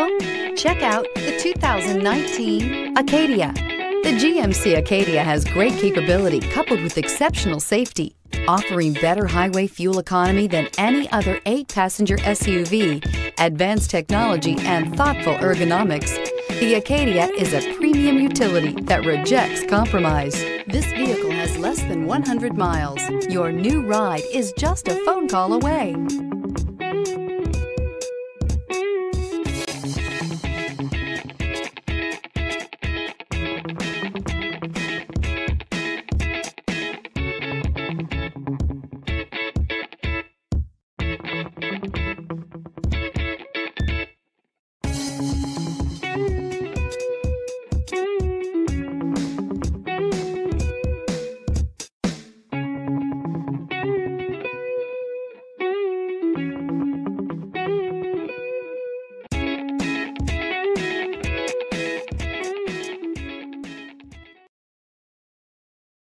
vehicle? Check out the 2019 Acadia. The GMC Acadia has great capability coupled with exceptional safety, offering better highway fuel economy than any other 8-passenger SUV, advanced technology, and thoughtful ergonomics. The Acadia is a premium utility that rejects compromise. This vehicle has less than 100 miles. Your new ride is just a phone call away.